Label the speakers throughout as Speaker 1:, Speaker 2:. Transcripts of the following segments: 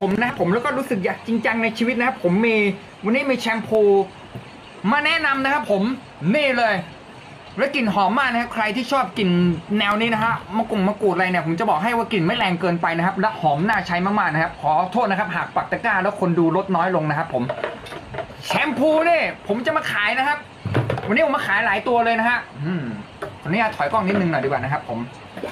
Speaker 1: ผมนะผมแล้วก็รู้สึกอยากจริงจังในชีวิตนะครับผมมีวันนี้มีแชมพูมาแนะนำนะครับผมนี่เลยแล้วกลิ่นหอมมากนะครับใครที่ชอบกลิ่นแนวนี้นะฮะมะกรูดอะไรเนี่ยผมจะบอกให้ว่ากลิ่นไม่แรงเกินไปนะครับและหอมน่าใช้มากๆนะครับขอโทษนะครับหากปักตะกร้าแล้วคนดูลดน้อยลงนะครับผมแชมพูนี่ผมจะมาขายนะครับวันนี้ผมมาขายหลายตัวเลยนะฮะวันนี้ถอยกล้องนิดนึงหน่อยดีกว่านะครับผม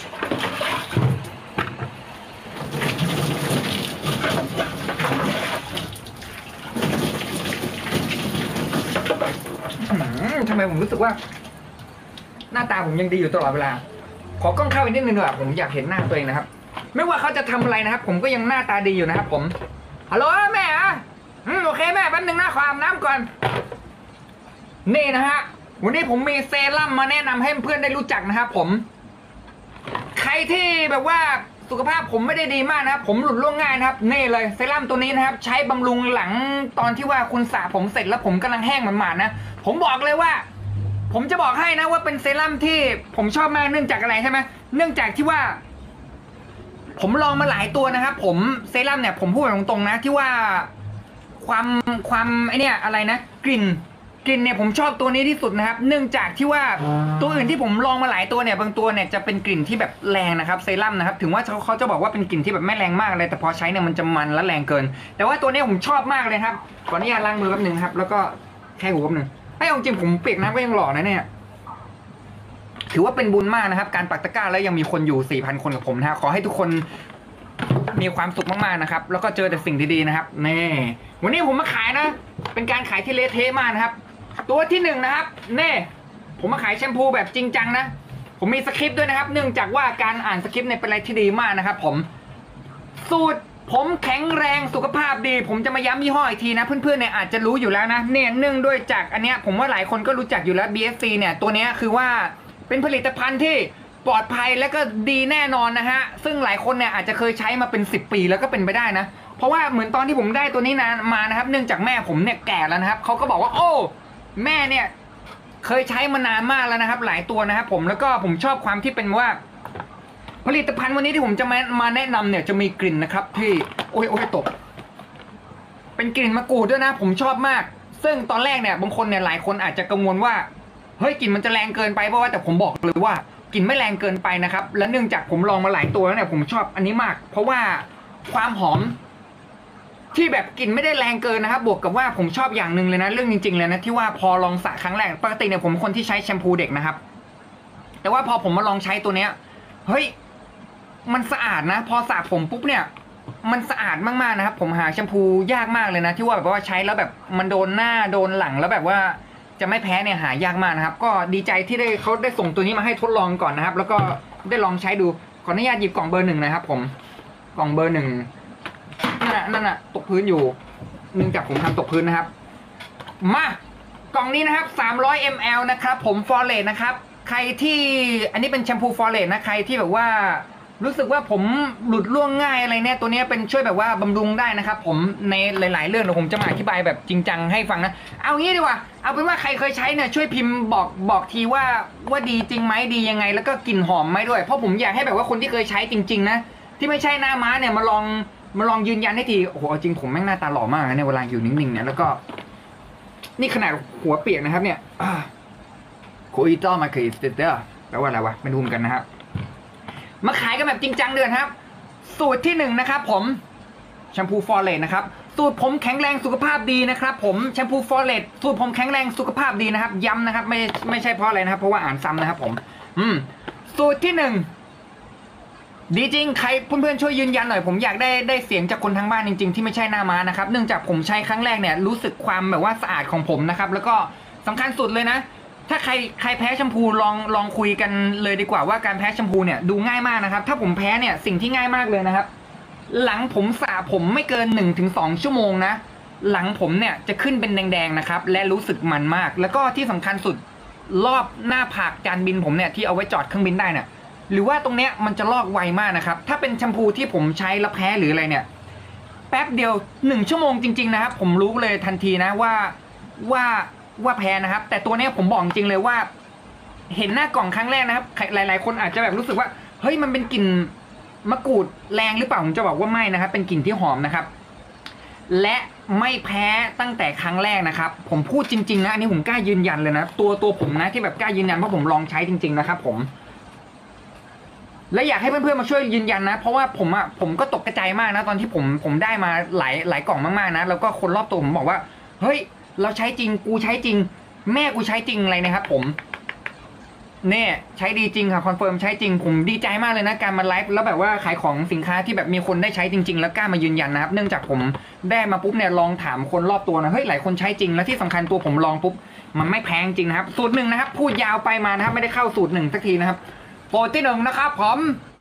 Speaker 1: ทำไมผมรู้สึกว่าหน้าตาผมยังดีอยู่ตลอดเวลาขอกล้องเข้าอีกนิดนึงดีกว่าผมอยากเห็นหน้าตัวเองนะครับไม่ว่าเขาจะทำอะไรนะครับผมก็ยังหน้าตาดีอยู่นะครับผมฮัลโหลแม่อะโอเคแม่แป๊บนึงนะขออาบน้ำก่อนนี่นะฮะวันนี้ผมมีเซรั่มมาแนะนำให้เพื่อนได้รู้จักนะครับผมใครที่แบบว่าสุขภาพผมไม่ได้ดีมากนะครับผมหลุดร่วงง่ายนะครับนี่เลยเซรั่มตัวนี้นะครับใช้บำรุงหลังตอนที่ว่าคุณสระผมเสร็จแล้วผมกำลังแห้งหมาดๆนะผมบอกเลยว่าผมจะบอกให้นะว่าเป็นเซรั่มที่ผมชอบมากเนื่องจากอะไรใช่ไหมเนื่องจากที่ว่าผมลองมาหลายตัวนะครับผมเซรั่มเนี่ยผมพูดตรงๆนะที่ว่าความไอเนี่ยอะไรนะกลิ่นเนี่ยผมชอบตัวนี้ที่สุดนะครับเนื่องจากที่ว่าตัวอื่นที่ผมลองมาหลายตัวเนี่ยบางตัวเนี่ยจะเป็นกลิ่นที่แบบแรงนะครับเซรั่มนะครับถึงว่าเขาจะบอกว่าเป็นกลิ่นที่แบบไม่แรงมากเลยแต่พอใช้เนี่ยมันจะมันและแรงเกินแต่ว่าตัวนี้ผมชอบมากเลยครับขออนุญาตล้างมือแป๊บนึงครับแล้วก็แค่หูแป๊บนึงให้จริงผมเปียกน้ำก็ยังหล่อนะเนี่ยถือว่าเป็นบุญมากนะครับการปักตะกร้าแล้วยังมีคนอยู่ 4,000 คนกับผมนะฮะขอให้ทุกคนมีความสุขมากๆนะครับแล้วก็เจอแต่สิ่งดีๆนะครับนี่วันนี้ผมมาขายนะเป็นการขายที่เละเทะมากนะครับตัวที่1นะครับนี่ผมมาขายแชมพูแบบจริงจังนะผมมีสคริปต์ด้วยนะครับเนื่องจากว่าการอ่านสคริปต์เนี่ยเป็นอะไรที่ดีมากนะครับผมสูตรผมแข็งแรงสุขภาพดีผมจะมาย้ำยี่ห้ออีกทีนะเพื่อนๆเนี่ยอาจจะรู้อยู่แล้วนะเนี่ยเนื่องด้วยจากอันเนี้ยผมว่าหลายคนก็รู้จักอยู่แล้ว BSC เนี่ยตัวเนี้ยคือว่าเป็นผลิตภัณฑ์ที่ปลอดภัยและก็ดีแน่นอนนะฮะซึ่งหลายคนเนี่ยอาจจะเคยใช้มาเป็น10 ปีแล้วก็เป็นไปได้นะเพราะว่าเหมือนตอนที่ผมได้ตัวนี้มานะครับเนื่องจากแม่ผมเนี่ยแก่แล้วนะครับเขาก็บอกว่าโอ้แม่เนี่ยเคยใช้มานานมากแล้วนะครับหลายตัวนะครับผมแล้วก็ผมชอบความที่เป็นว่าผลิตภัณฑ์วันนี้ที่ผมจะมาแนะนำเนี่ยจะมีกลิ่นนะครับที่โอ้ยตกเป็นกลิ่นมะกรูดด้วยนะผมชอบมากซึ่งตอนแรกเนี่ยบางคนเนี่ยหลายคนอาจจะกังวลว่าเฮ้ยกลิ่นมันจะแรงเกินไปเพราะว่าแต่ผมบอกเลยว่ากลิ่นไม่แรงเกินไปนะครับและเนื่องจากผมลองมาหลายตัวแล้วเนี่ยผมชอบอันนี้มากเพราะว่าความหอมที่แบบกลิ่นไม่ได้แรงเกินนะครับบวกกับว่าผมชอบอย่างหนึ่งเลยนะเรื่องจริงๆเลยนะที่ว่าพอลองสระครั้งแรกปกติเนี่ยผมคนที่ใช้แชมพูเด็กนะครับแต่ว่าพอผมมาลองใช้ตัวเนี้ยเฮ้ยมันสะอาดนะพอสระผมปุ๊บเนี่ยมันสะอาดมากๆนะครับผมหาแชมพูยากมากเลยนะที่ว่าแบบว่าใช้แล้วแบบมันโดนหน้าโดนหลังแล้วแบบว่าจะไม่แพ้เนี่ยหายากมากนะครับก็ดีใจที่เขาได้ส่งตัวนี้มาให้ทดลองก่อนนะครับแล้วก็ได้ลองใช้ดูขออนุญาตหยิบกล่องเบอร์ 1นะครับผมกล่องเบอร์ 1นั่นน่ะตกพื้นอยู่เนื่องจากผมทำตกพื้นนะครับมากล่องนี้นะครับ300 ml นะครับผมฟอร์เรสนะครับใครที่อันนี้เป็นแชมพูฟอร์เรสนะใครที่แบบว่ารู้สึกว่าผมหลุดร่วงง่ายอะไรเนี่ยตัวนี้เป็นช่วยแบบว่าบำรุงได้นะครับผมในหลายๆเรื่องเดี๋ยวผมจะมาอธิบายแบบจริงจังให้ฟังนะเอางี้ดีกว่าเอาเป็นว่าใครเคยใช้เนี่ยช่วยพิมพ์บอกทีว่าดีจริงไหมดียังไงแล้วก็กลิ่นหอมไหมด้วยเพราะผมอยากให้แบบว่าคนที่เคยใช้จริงๆนะที่ไม่ใช่หน้าม้าเนี่ยมาลองยืนยันให้ทีโอ้โหจริงผมแม่งหน้าตาหล่อมากนะในเวลาอยู่นิ่งๆเนี่ยแล้วก็นี่ขนาดหัวเปียกนะครับเนี่ยโคอิโตมาเคยสเตอร์แปลว่าอะไรวะไม่รู้เหมือนกันนะครับมาขายกันแบบจริงจังเดือนครับสูตรที่1นะครับผมแชมพูฟอร์เรสนะครับสูตรผมแข็งแรงสุขภาพดีนะครับผมแชมพูฟอร์เรสสูตรผมแข็งแรงสุขภาพดีนะครับย้ำนะครับไม่ใช่เพราะอะไรนะครับเพราะว่าอ่านซ้ำนะครับผมสูตรที่1ดีจริงใครเพื่อนๆช่วยยืนยันหน่อยผมอยากได้เสียงจากคนทางบ้านจริงๆที่ไม่ใช่หน้าม้านะครับเนื่องจากผมใช้ครั้งแรกเนี่ยรู้สึกความแบบว่าสะอาดของผมนะครับแล้วก็สำคัญสุดเลยนะถ้าใครแพ้แชมพูลองคุยกันเลยดีกว่าว่าการแพ้แชมพูเนี่ยดูง่ายมากนะครับถ้าผมแพ้เนี่ยสิ่งที่ง่ายมากเลยนะครับหลังผมสระผมไม่เกิน 1-2 ชั่วโมงนะหลังผมเนี่ยจะขึ้นเป็นแดงๆนะครับและรู้สึกมันมากแล้วก็ที่สำคัญสุดรอบหน้าผากจานบินผมเนี่ยที่เอาไว้จอดเครื่องบินได้เนี่ยหรือว่าตรงเนี้ยมันจะลอกไวมากนะครับถ้าเป็นแชมพูที่ผมใช้แล้วแพ้หรืออะไรเนี่ยแป๊บเดียว1 ชั่วโมงจริงๆนะครับผมรู้เลยทันทีนะว่าแพ้นะครับแต่ตัวนี้ผมบอกจริงเลยว่าเห็นหน้ากล่องครั้งแรกนะครับหลายๆคนอาจจะแบบรู้สึกว่าเฮ้ยมันเป็นกลิ่นมะกรูดแรงหรือเปล่าผมจะบอกว่าไม่นะครับเป็นกลิ่นที่หอมนะครับและไม่แพ้ตั้งแต่ครั้งแรกนะครับผมพูดจริงๆนะอันนี้ผมกล้ายืนยันเลยนะตัวผมนะที่แบบกล้ายืนยันเพราะผมลองใช้จริงๆนะครับผมและอยากให้เพื่อนๆมาช่วยยืนยันนะเพราะว่าผมก็ตกใจมากนะตอนที่ผมได้มาหลายกล่องมากๆนะแล้วก็คนรอบตัวผมบอกว่าเฮ้ยเราใช้จริงกูใช้จริงแม่กูใช้จริงอะไรนะครับผมเนี่ยใช้ดีจริงค่ะคอนเฟิร์มใช้จริงผมดีใจมากเลยนะการมาไลฟ์แล้วแบบว่าขายของสินค้าที่แบบมีคนได้ใช้จริงๆแล้วกล้ามายืนยันนะครับเนื่องจากผมได้มาปุ๊บเนี่ยลองถามคนรอบตัวนะเฮ้ยหลายคนใช้จริงแล้วที่สำคัญตัวผมลองปุ๊บมันไม่แพงจริงนะครับสูตรหนึ่งนะครับพูดยาวไปมานะครับไม่ได้เข้าสูตรหนึ่งสักทีนะครับโปรที่หนึ่งนะครับผม